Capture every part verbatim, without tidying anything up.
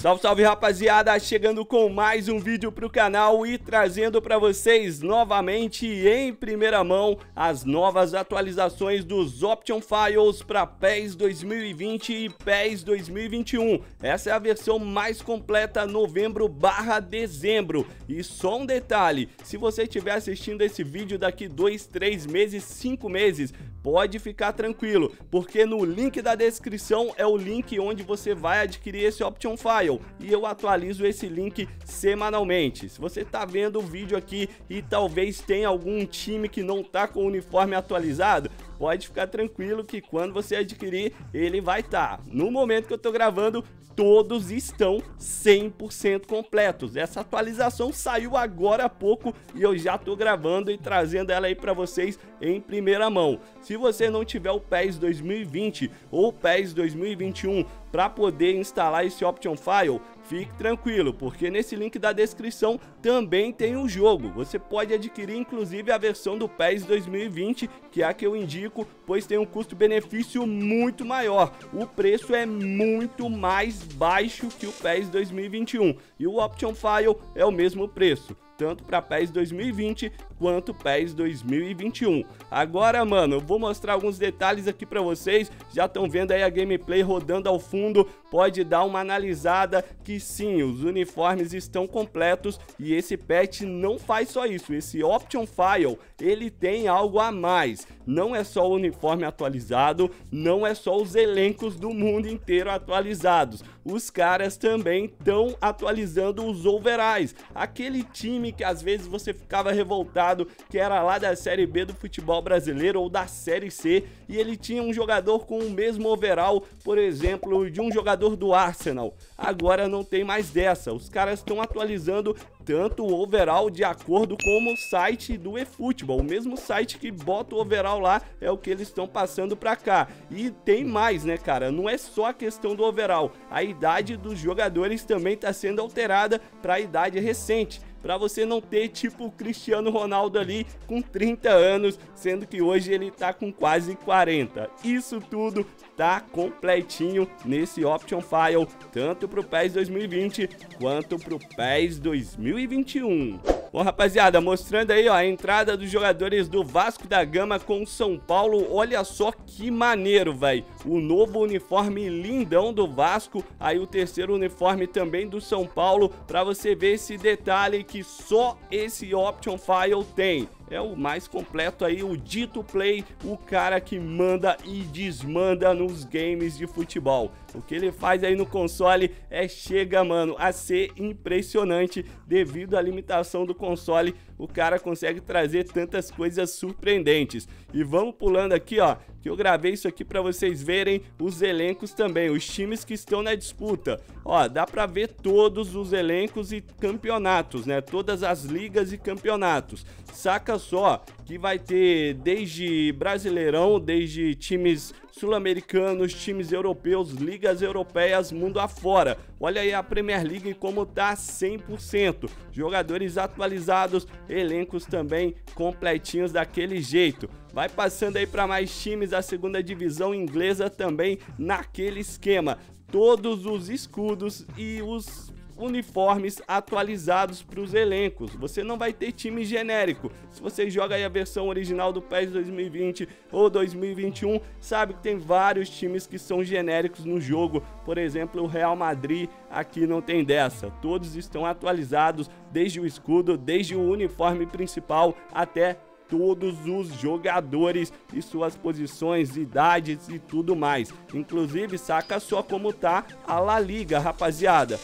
Salve, salve, rapaziada, chegando com mais um vídeo pro canal e trazendo pra vocês novamente em primeira mão as novas atualizações dos Option Files para PES dois mil e vinte e PES dois mil e vinte e um. Essa é a versão mais completa novembro barra dezembro. E só um detalhe, se você estiver assistindo esse vídeo daqui dois, três meses, cinco meses, pode ficar tranquilo, porque no link da descrição é o link onde você vai adquirir esse Option File e eu atualizo esse link semanalmente. Se você tá vendo o vídeo aqui e talvez tenha algum time que não tá com o uniforme atualizado, pode ficar tranquilo que quando você adquirir, ele vai estar. No momento que eu tô gravando, todos estão cem por cento completos. Essa atualização saiu agora há pouco e eu já tô gravando e trazendo ela aí para vocês em primeira mão. Se você não tiver o PES dois mil e vinte ou PES dois mil e vinte e um para poder instalar esse Option File, fique tranquilo, porque nesse link da descrição também tem o jogo. Você pode adquirir inclusive a versão do PES dois mil e vinte, que é a que eu indico, pois tem um custo-benefício muito maior. O preço é muito mais baixo que o PES dois mil e vinte e um e o Option File é o mesmo preço, tanto para PES dois mil e vinte quanto PES dois mil e vinte e um. Agora, mano, eu vou mostrar alguns detalhes aqui para vocês. Já estão vendo aí a gameplay rodando ao fundo. Pode dar uma analisada que sim, os uniformes estão completos e esse patch não faz só isso. Esse Option File, ele tem algo a mais. Não é só o uniforme atualizado, não é só os elencos do mundo inteiro atualizados. Os caras também estão atualizando os overalls. Aquele time que às vezes você ficava revoltado, que era lá da Série B do futebol brasileiro ou da Série C, e ele tinha um jogador com o mesmo overall, por exemplo, de um jogador do Arsenal. Agora não tem mais dessa. Os caras estão atualizando tanto o overall de acordo com o site do eFootball. O mesmo site que bota o overall lá é o que eles estão passando pra cá. E tem mais, né, cara? Não é só a questão do overall. A idade dos jogadores também está sendo alterada para a idade recente, para você não ter tipo o Cristiano Ronaldo ali com trinta anos, sendo que hoje ele tá com quase quarenta. Isso tudo tá completinho nesse Option File, tanto pro PES dois mil e vinte quanto pro PES dois mil e vinte e um. Bom, rapaziada, mostrando aí ó, a entrada dos jogadores do Vasco da Gama com o São Paulo. Olha só que maneiro, velho. O novo uniforme lindão do Vasco, aí o terceiro uniforme também do São Paulo, para você ver esse detalhe que só esse Option File tem. É o mais completo aí, o Dito Play, o cara que manda e desmanda nos games de futebol. O que ele faz aí no console é chega, mano, a ser impressionante. Devido à limitação do console, o cara consegue trazer tantas coisas surpreendentes. E vamos pulando aqui, ó, que eu gravei isso aqui para vocês verem os elencos também, os times que estão na disputa. Ó, dá para ver todos os elencos e campeonatos, né? Todas as ligas e campeonatos. Saca só que vai ter desde Brasileirão, desde times sul-americanos, times europeus, ligas europeias, mundo afora. Olha aí a Premier League como tá cem por cento. Jogadores atualizados, elencos também completinhos daquele jeito. Vai passando aí para mais times, a segunda divisão inglesa também naquele esquema. Todos os escudos e os uniformes atualizados para os elencos. Você não vai ter time genérico. Se você joga aí a versão original do PES dois mil e vinte ou dois mil e vinte e um, sabe que tem vários times que são genéricos no jogo. Por exemplo, o Real Madrid, aqui não tem dessa. Todos estão atualizados, desde o escudo, desde o uniforme principal até todos os jogadores e suas posições, idades e tudo mais. Inclusive, saca só como tá a La Liga, rapaziada.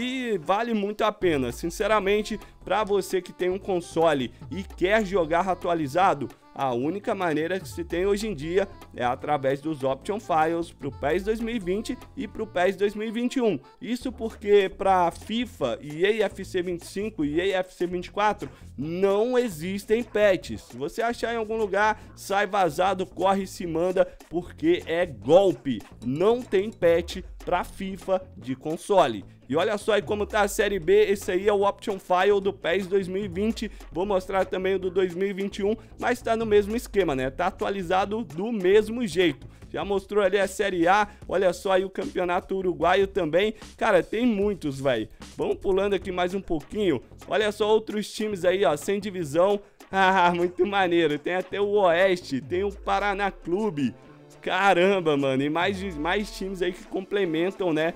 E vale muito a pena, sinceramente, para você que tem um console e quer jogar atualizado, a única maneira que se tem hoje em dia é através dos Option Files para o PES dois mil e vinte e para o PES dois mil e vinte e um. Isso porque para FIFA, E A F C vinte e cinco e E A F C vinte e quatro não existem patches. Se você achar em algum lugar, sai vazado, corre e se manda, porque é golpe. Não tem patch para FIFA de console. E olha só aí como tá a Série B, esse aí é o Option File do PES dois mil e vinte, vou mostrar também o do dois mil e vinte e um, mas tá no mesmo esquema, né? Tá atualizado do mesmo jeito. Já mostrou ali a Série A, olha só aí o Campeonato Uruguaio também. Cara, tem muitos, velho. Vamos pulando aqui mais um pouquinho. Olha só outros times aí, ó, sem divisão. Ah, muito maneiro. Tem até o Oeste, tem o Paraná Clube. Caramba, mano, e mais, mais times aí que complementam, né,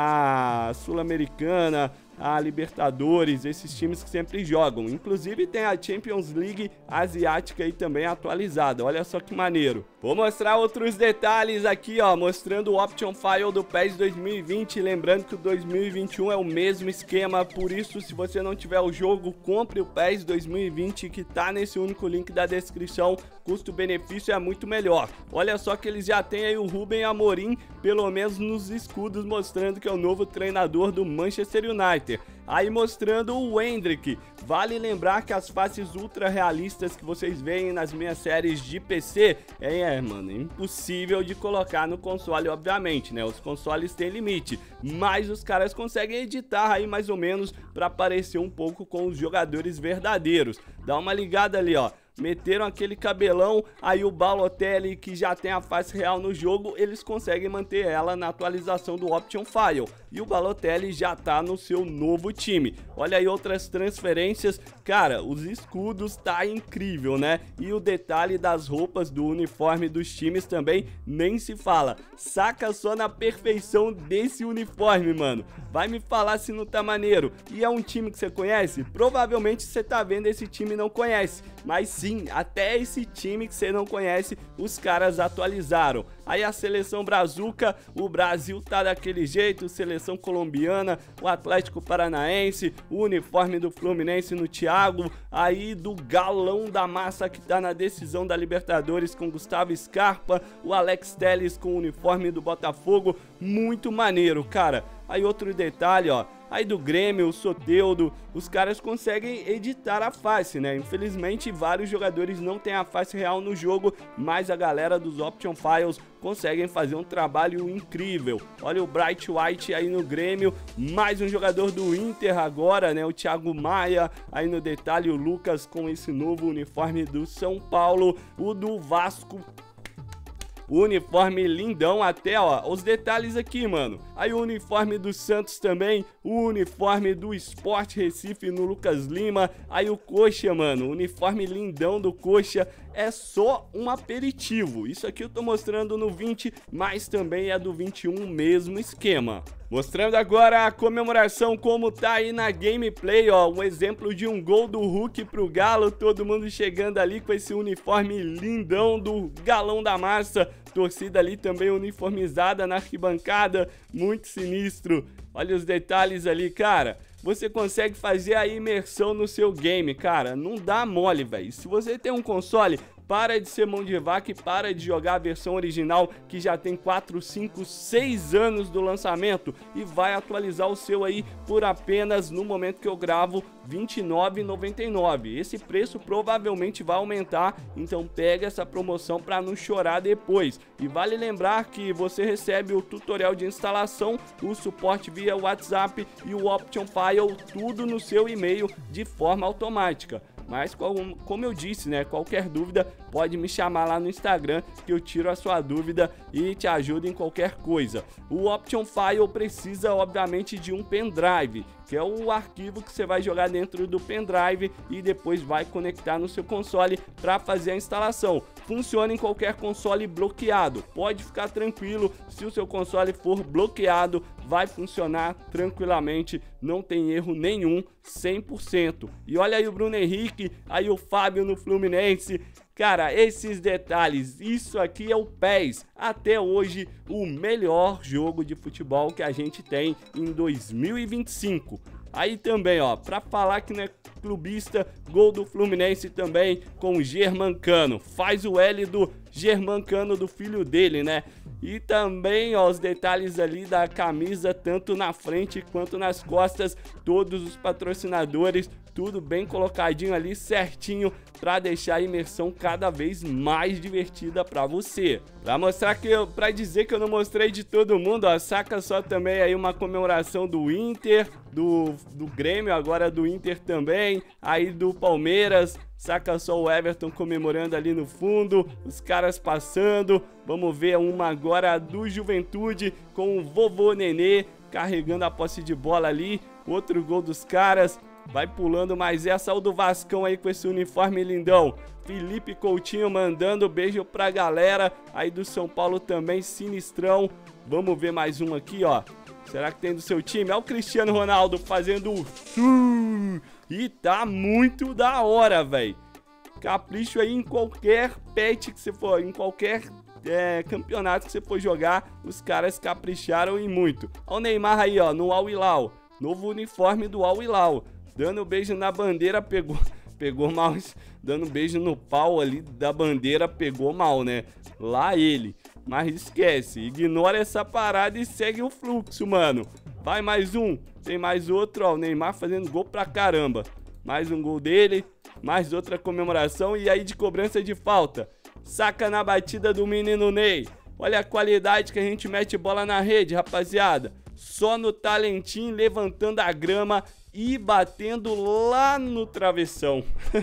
a Sul-Americana, a Libertadores, esses times que sempre jogam. Inclusive tem a Champions League Asiática aí também atualizada, olha só que maneiro. Vou mostrar outros detalhes aqui, ó, mostrando o Option File do PES dois mil e vinte, lembrando que o dois mil e vinte e um é o mesmo esquema, por isso se você não tiver o jogo, compre o PES dois mil e vinte que tá nesse único link da descrição, custo-benefício é muito melhor. Olha só que eles já têm aí o Rubem Amorim, pelo menos nos escudos, mostrando que é o novo treinador do Manchester United. Aí mostrando o Hendrick. Vale lembrar que as faces ultra realistas que vocês veem nas minhas séries de P C é, é, mano, impossível de colocar no console, obviamente, né? Os consoles têm limite, mas os caras conseguem editar aí mais ou menos para parecer um pouco com os jogadores verdadeiros. Dá uma ligada ali, ó. Meteram aquele cabelão, aí o Balotelli, que já tem a face real no jogo, eles conseguem manter ela na atualização do Option File. E o Balotelli já tá no seu novo time. Olha aí outras transferências. Cara, os escudos tá incrível, né? E o detalhe das roupas do uniforme dos times também nem se fala. Saca só na perfeição desse uniforme, mano. Vai me falar se não tá maneiro. E é um time que você conhece? Provavelmente você tá vendo esse time e não conhece. Mas sim, até esse time que você não conhece, os caras atualizaram. Aí a seleção brazuca, o Brasil tá daquele jeito, seleção colombiana, o Atlético Paranaense, o uniforme do Fluminense no Thiago, aí do galão da massa que tá na decisão da Libertadores com Gustavo Scarpa, o Alex Telles com o uniforme do Botafogo, muito maneiro, cara. Aí outro detalhe, ó, aí do Grêmio, o Soteldo, os caras conseguem editar a face, né? Infelizmente, vários jogadores não têm a face real no jogo, mas a galera dos Option Files conseguem fazer um trabalho incrível. Olha o Bright White aí no Grêmio, mais um jogador do Inter agora, né? O Thiago Maia, aí no detalhe o Lucas com esse novo uniforme do São Paulo, o do Vasco. O uniforme lindão até, ó, os detalhes aqui, mano. Aí o uniforme do Santos também, o uniforme do Sport Recife no Lucas Lima. Aí o Coxa, mano, o uniforme lindão do Coxa é só um aperitivo. Isso aqui eu tô mostrando no vinte, mas também é do vinte e um, mesmo esquema. Mostrando agora a comemoração como tá aí na gameplay, ó, um exemplo de um gol do Hulk pro Galo, todo mundo chegando ali com esse uniforme lindão do Galão da Massa, torcida ali também uniformizada na arquibancada, muito sinistro. Olha os detalhes ali, cara. Você consegue fazer a imersão no seu game, cara, não dá mole, velho. Se você tem um console, para de ser mão de vaca e para de jogar a versão original que já tem quatro, cinco, seis anos do lançamento e vai atualizar o seu aí por apenas, no momento que eu gravo, vinte e nove reais e noventa e nove centavos. Esse preço provavelmente vai aumentar, então pega essa promoção para não chorar depois. E vale lembrar que você recebe o tutorial de instalação, o suporte via WhatsApp e o Option File, tudo no seu e-mail de forma automática. Mas como eu disse, né, qualquer dúvida pode me chamar lá no Instagram que eu tiro a sua dúvida e te ajudo em qualquer coisa. O Option File precisa obviamente de um pendrive, que é o arquivo que você vai jogar dentro do pendrive e depois vai conectar no seu console para fazer a instalação. Funciona em qualquer console bloqueado, pode ficar tranquilo, se o seu console for bloqueado, vai funcionar tranquilamente, não tem erro nenhum, cem por cento. E olha aí o Bruno Henrique, aí o Fábio no Fluminense. Cara, esses detalhes, isso aqui é o PES, até hoje o melhor jogo de futebol que a gente tem em dois mil e vinte e cinco. Aí também, ó, pra falar que não é clubista, gol do Fluminense também com o Germancano. Faz o L do Germancano, do filho dele, né? E também, ó, os detalhes ali da camisa, tanto na frente quanto nas costas, todos os patrocinadores tudo bem colocadinho ali, certinho, para deixar a imersão cada vez mais divertida para você. Para mostrar que eu, para dizer que eu não mostrei de todo mundo, ó, saca só também aí uma comemoração do Inter, do, do Grêmio, agora do Inter também, aí do Palmeiras, saca só o Everton comemorando ali no fundo, os caras passando. Vamos ver uma agora do Juventude com o vovô Nenê carregando a posse de bola ali, outro gol dos caras. Vai pulando mais essa, o do Vascão aí com esse uniforme lindão. Felipe Coutinho mandando beijo pra galera. Aí do São Paulo também, sinistrão. Vamos ver mais um aqui, ó. Será que tem do seu time? É o Cristiano Ronaldo fazendo o... E tá muito da hora, velho. Capricho aí em qualquer patch que você for, em qualquer é, campeonato que você for jogar. Os caras capricharam e muito. Olha o Neymar aí, ó, no Al Hilal. Novo uniforme do Al Hilal. Dando beijo na bandeira, pegou, pegou mal, dando beijo no pau ali da bandeira, pegou mal, né? Lá ele, mas esquece, ignora essa parada e segue o fluxo, mano. Vai mais um, tem mais outro, ó, o Neymar fazendo gol pra caramba. Mais um gol dele, mais outra comemoração e aí de cobrança de falta. Saca na batida do menino Ney. Olha a qualidade que a gente mete bola na rede, rapaziada. Só no talentinho, levantando a grama e batendo lá no travessão.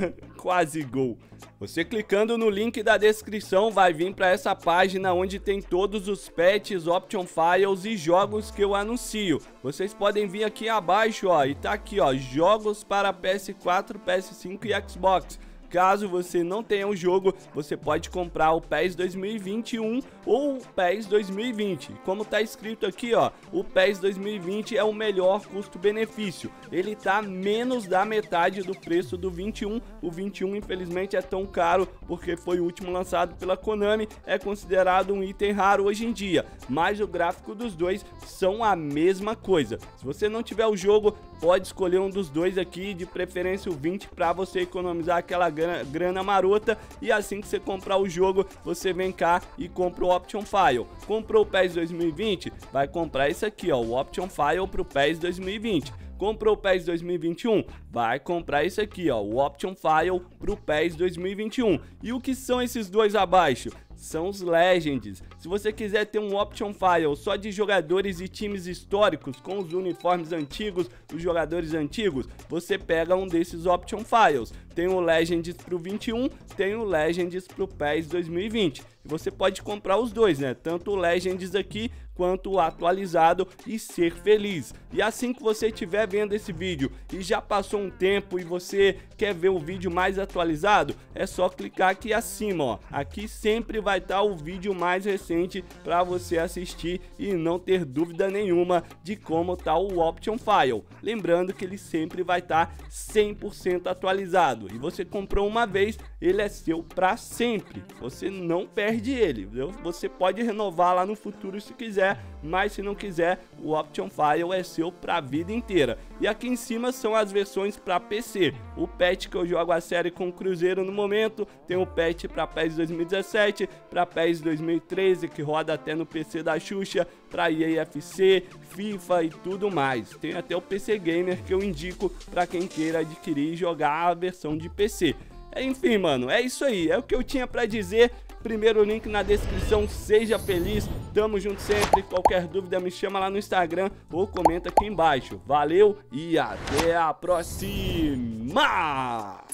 Quase gol. Você clicando no link da descrição vai vir para essa página onde tem todos os patches, option files e jogos que eu anuncio. Vocês podem vir aqui abaixo, ó, e tá aqui, ó, jogos para P S quatro, P S cinco e Xbox. Caso você não tenha o jogo, você pode comprar o PES dois mil e vinte e um ou o PES dois mil e vinte. Como tá escrito aqui, ó, o PES dois mil e vinte é o melhor custo-benefício. Ele tá menos da metade do preço do vinte e um. O vinte e um, infelizmente, é tão caro porque foi o último lançado pela Konami. É considerado um item raro hoje em dia, mas o gráfico dos dois são a mesma coisa. Se você não tiver o jogo, pode escolher um dos dois aqui, de preferência o vinte, para você economizar aquela grana grana marota, e assim que você comprar o jogo, você vem cá e compra o Option File. Comprou o PES dois mil e vinte, vai comprar isso aqui, ó, o Option File pro PES dois mil e vinte. Comprou o PES dois mil e vinte e um, vai comprar isso aqui, ó, o Option File pro PES dois mil e vinte e um. E o que são esses dois abaixo? São os Legends. Se você quiser ter um Option File só de jogadores e times históricos, com os uniformes antigos, os jogadores antigos, você pega um desses Option Files. Tem o Legends pro vinte e um, tem o Legends pro PES dois mil e vinte. Você pode comprar os dois, né? Tanto o Legends aqui quanto o atualizado e ser feliz. E assim que você estiver vendo esse vídeo e já passou um tempo e você quer ver o vídeo mais atualizado, é só clicar aqui acima, ó. Aqui sempre vai estar o vídeo mais recente para você assistir e não ter dúvida nenhuma de como tá o Option File. Lembrando que ele sempre vai estar cem por cento atualizado. E você comprou uma vez, ele é seu para sempre. Você não perde ele, viu? Você pode renovar lá no futuro se quiser, mas se não quiser, o Option File é seu para a vida inteira. E aqui em cima são as versões para P C. O patch que eu jogo a série com o Cruzeiro no momento, tem o patch para PES dois mil e dezessete, para PES dois mil e treze, que roda até no P C da Xuxa, para E A F C, FIFA e tudo mais. Tem até o P C Gamer que eu indico para quem queira adquirir e jogar a versão de P C. Enfim, mano, é isso aí, é o que eu tinha para dizer. Primeiro link na descrição, seja feliz, tamo junto sempre. Qualquer dúvida me chama lá no Instagram ou comenta aqui embaixo. Valeu e até a próxima!